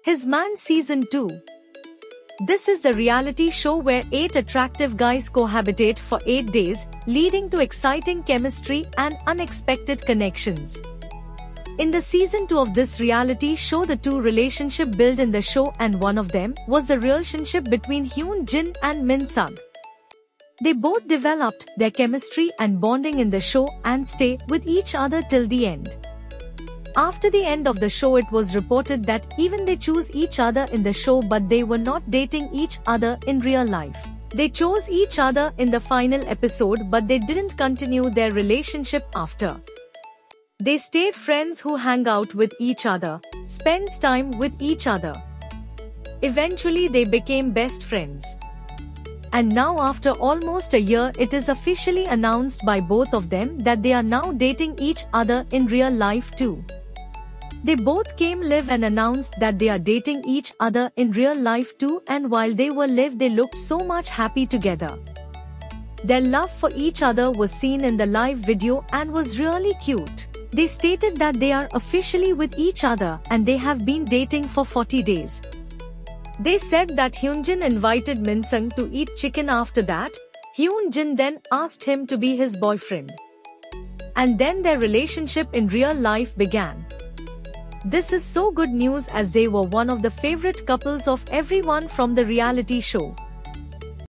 His Man Season 2. This is the reality show where 8 attractive guys cohabitate for 8 days, leading to exciting chemistry and unexpected connections. In the season 2 of this reality show, the two relationship built in the show, and one of them was the relationship between Hyun Jin and Min Sung. They both developed their chemistry and bonding in the show and stay with each other till the end. After the end of the show, it was reported that even they choose each other in the show, but they were not dating each other in real life. They chose each other in the final episode, but they didn't continue their relationship after. They stayed friends who hang out with each other, spends time with each other. Eventually they became best friends. And now, after almost a year, it is officially announced by both of them that they are now dating each other in real life too. They both came live and announced that they are dating each other in real life too, and while they were live, they looked so much happy together. Their love for each other was seen in the live video and was really cute. They stated that they are officially with each other and they have been dating for 40 days. They said that Hyunjin invited Min Sung to eat chicken. After that, Hyunjin then asked him to be his boyfriend. And then their relationship in real life began. This is so good news, as they were one of the favorite couples of everyone from the reality show.